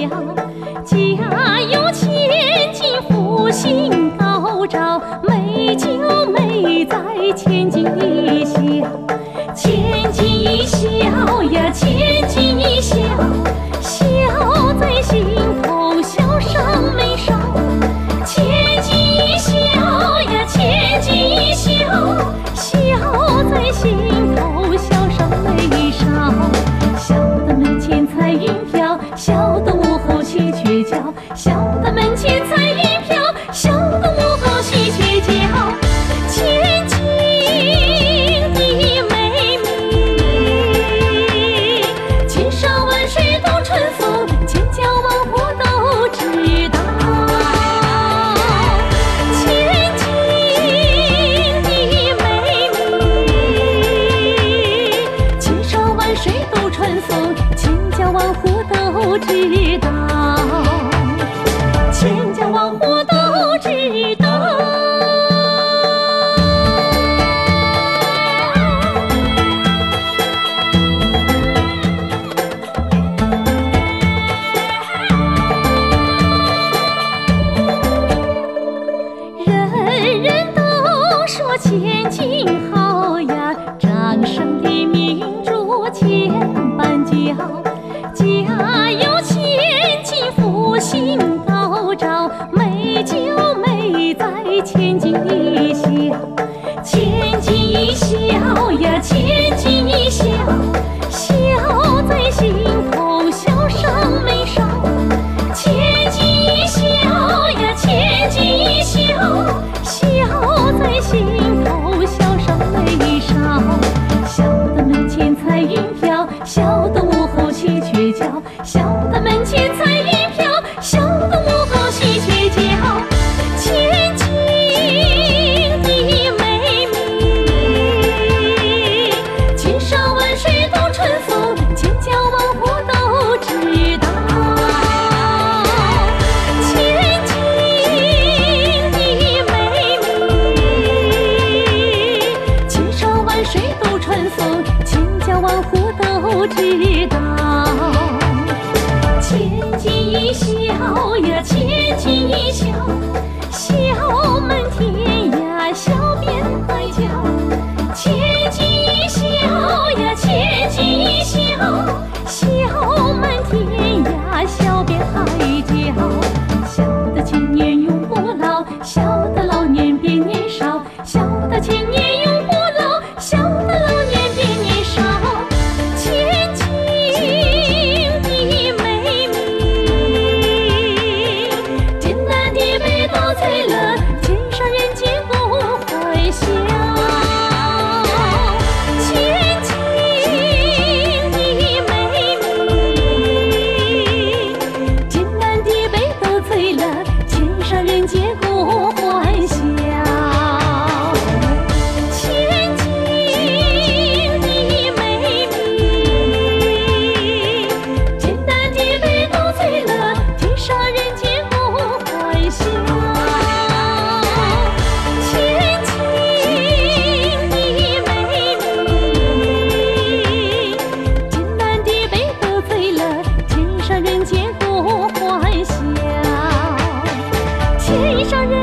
家有千金福星高照，美酒美在千金一笑，千金一笑呀，千金一笑，笑在心头，笑上眉梢，千金一笑呀，千金一笑，笑在心头，笑上眉梢，笑得门前彩云飘，笑得午后喜鹊叫，笑得门前彩云飘，笑得午后喜鹊叫，千金的美名，千山万水都春风，千家万户都知道，千金的美名，千山万水都春风，千家万户都知道，千家万户都知道。人人都说千金好呀，掌声的明珠千般娇，家有千金福星高照，美酒美在千金一笑，千金一笑呀，千金一笑，笑在心头，笑上眉梢，千金一笑呀，千金一笑，笑在心头，笑上眉梢，笑得门前彩云飘，笑得午后喜鹊叫，笑得门前彩云飘，笑得午后喜鹊叫，千金的美名，千山万水都春风，千家万户都知道，千金的美名，千山万水都春风，千家万户都知道，千金一笑呀，千金一笑，笑满天涯，笑遍海角，千金一笑呀，千金一笑，笑满天涯，笑遍海角，笑得青年永不老，笑得老年变年少，笑得青年永不老，笑得老年变年少，千金的美名，天南地北都醉了，天上人间共欢笑，千金的美名，天南地北都醉了，天上人间共欢笑，千金的美名，天南地北都醉了，天上人间共欢笑，千金的美名，天南地北都醉了，天上人间共欢笑，天上人